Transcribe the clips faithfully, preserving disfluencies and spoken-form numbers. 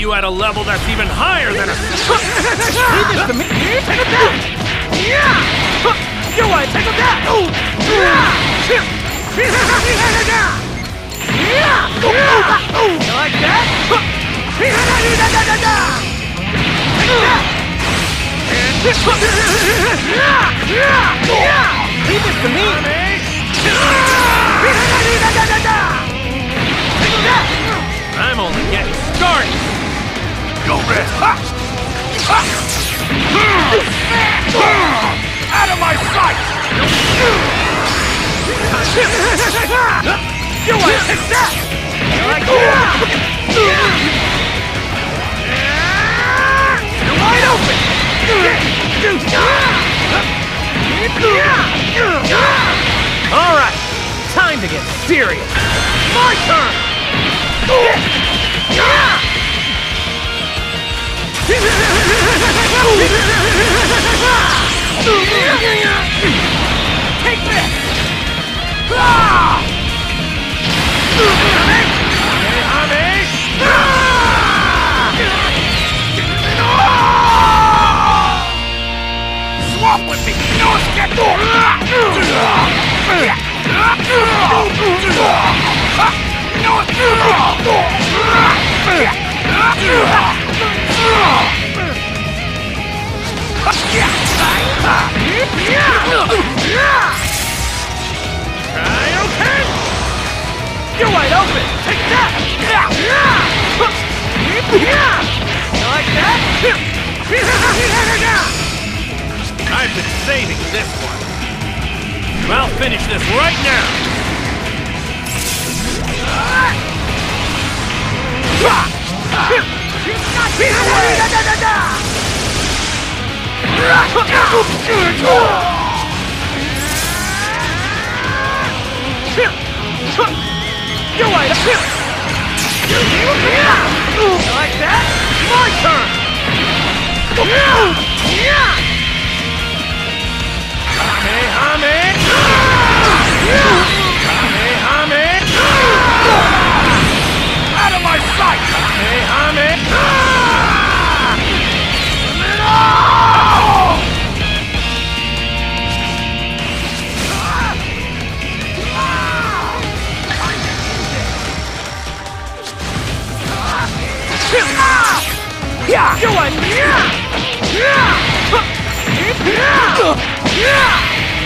you at a level that's even higher than a... Leave this to me! Take a back! You want to take a back! You like that? Take a back! Leave this to me! I'm only getting started! Go, Red! Out of my sight! You want to take that? You like that? Wide open! Alright, time to get serious! My turn! Take this! Swap with me! No escape! Okay! You're wide open! Take that! You like that? I've been saving this one. I'll finish this right now. You're wide open! You like that? My turn! Out of my sight! Yeah! You want yeah! Yeah! Yeah!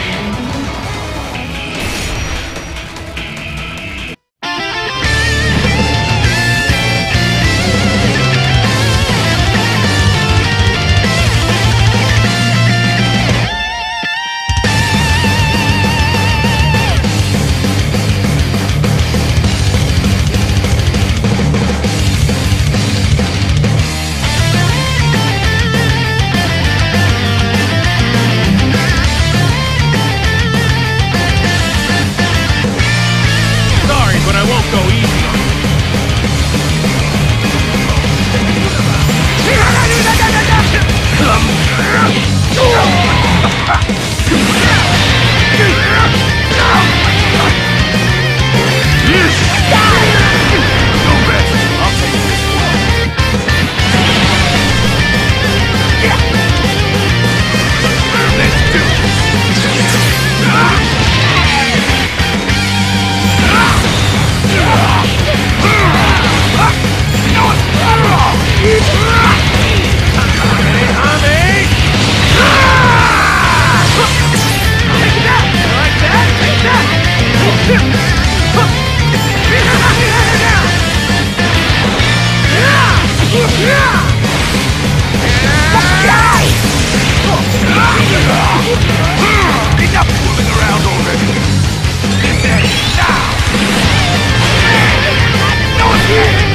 Enough fooling around already! No escape!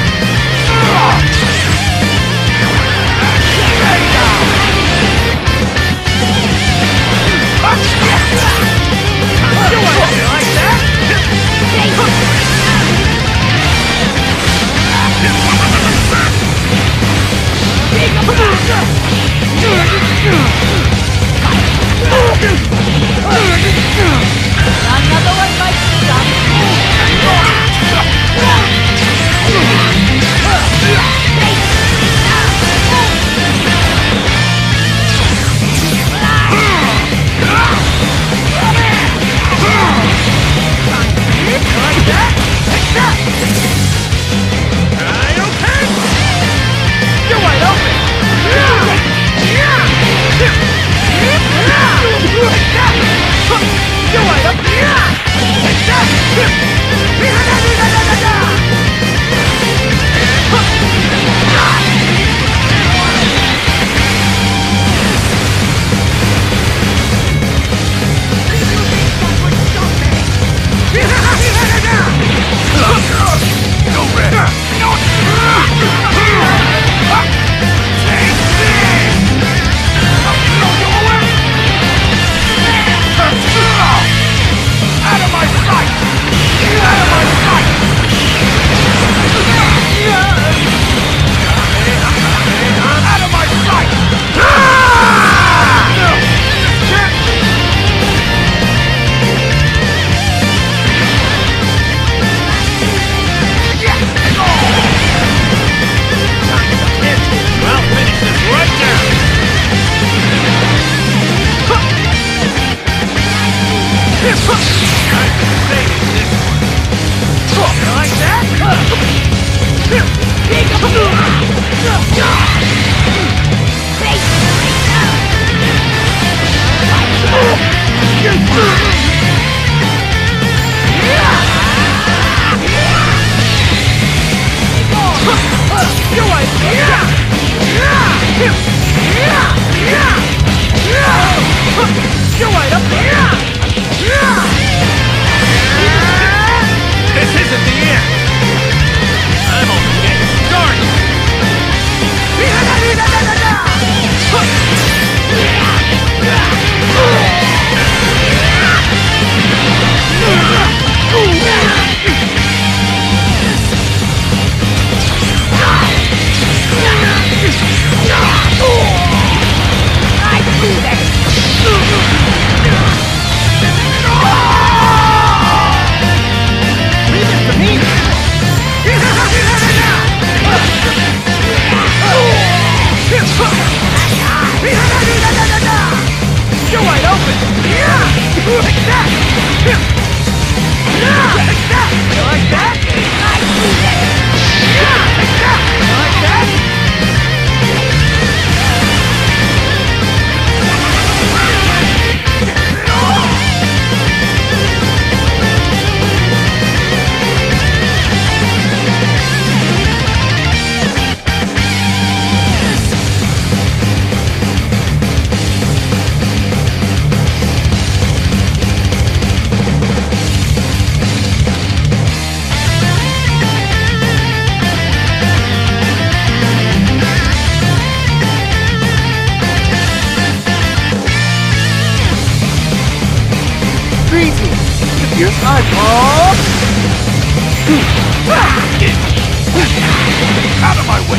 Another one might stop. I've been saving this one. You like that? You're right. You're right up there. This isn't the end. I'm only getting started. Leave it to me. You're wide open. Like that. Like that. You like that? Like that. You like that? Here's eyeball! Out of my way!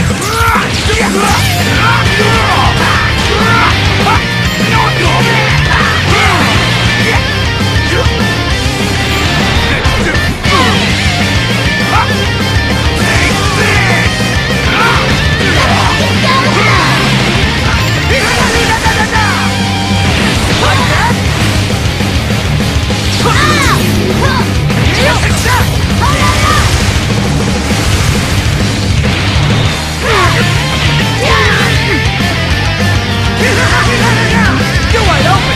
You're wide open!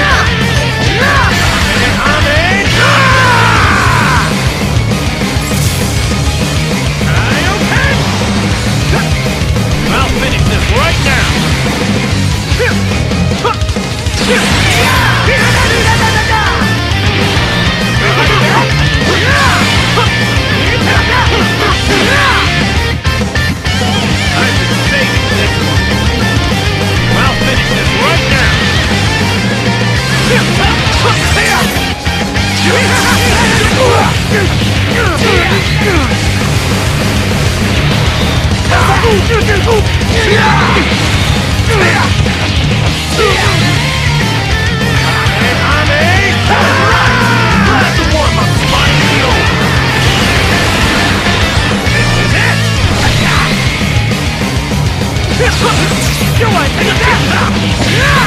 I'll finish this right now. I've been saving this one. I'll finish this right now. You're right, take it down!